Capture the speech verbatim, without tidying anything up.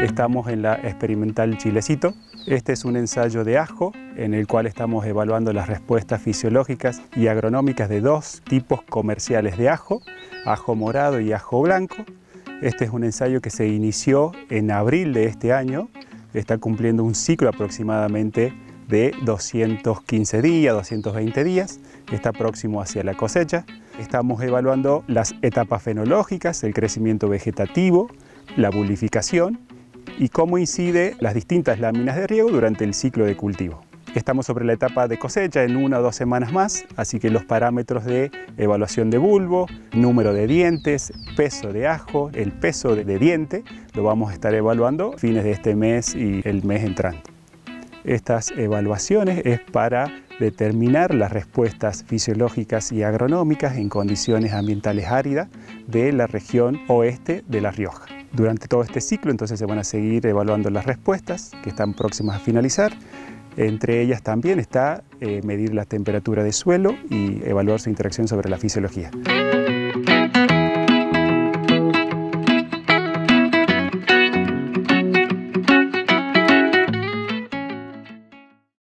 Estamos en la experimental Chilecito. Este es un ensayo de ajo en el cual estamos evaluando las respuestas fisiológicas y agronómicas de dos tipos comerciales de ajo, ajo morado y ajo blanco. Este es un ensayo que se inició en abril de este año, está cumpliendo un ciclo aproximadamente de doscientos quince días, doscientos veinte días, está próximo hacia la cosecha. Estamos evaluando las etapas fenológicas, el crecimiento vegetativo, la bulificación y cómo incide las distintas láminas de riego durante el ciclo de cultivo. Estamos sobre la etapa de cosecha en una o dos semanas más, así que los parámetros de evaluación de bulbo, número de dientes, peso de ajo, el peso de diente, lo vamos a estar evaluando a fines de este mes y el mes entrante. Estas evaluaciones es para determinar las respuestas fisiológicas y agronómicas en condiciones ambientales áridas de la región oeste de La Rioja. Durante todo este ciclo entonces se van a seguir evaluando las respuestas que están próximas a finalizar. Entre ellas también está eh, medir la temperatura de suelo y evaluar su interacción sobre la fisiología.